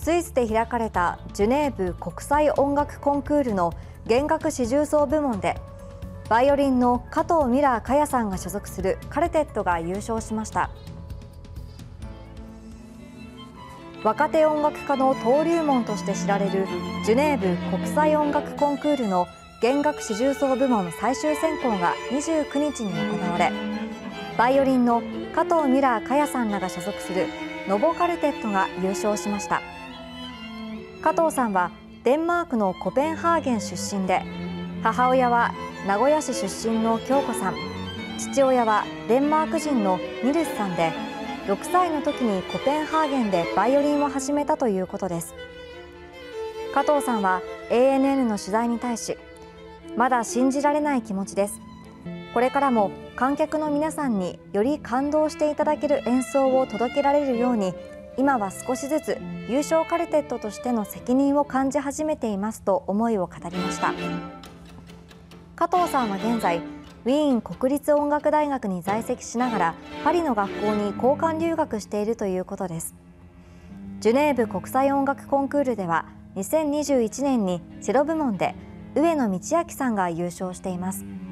スイスで開かれたジュネーブ国際音楽コンクールの弦楽四重奏部門で、バイオリンの加藤ミラー香也さんが所属するカルテットが優勝しました。若手音楽家の登竜門として知られるジュネーブ国際音楽コンクールの弦楽四重奏部門最終選考が29日に行われ、バイオリンの加藤ミラー香也さんらが所属するノボカルテットが優勝しました。加藤さんはデンマークのコペンハーゲン出身で、母親は名古屋市出身の京子さん、父親はデンマーク人のニルスさんで、6歳の時にコペンハーゲンでバイオリンを始めたということです。加藤さんは ANN の取材に対し、まだ信じられない気持ちです。これからも観客の皆さんにより感動していただける演奏を届けられるように、今は少しずつ優勝カルテットとしての責任を感じ始めていますと思いを語りました。加藤さんは現在、ウィーン国立音楽大学に在籍しながらパリの学校に交換留学しているということです。ジュネーブ国際音楽コンクールでは2021年にチェロ部門で上野通明さんが優勝しています。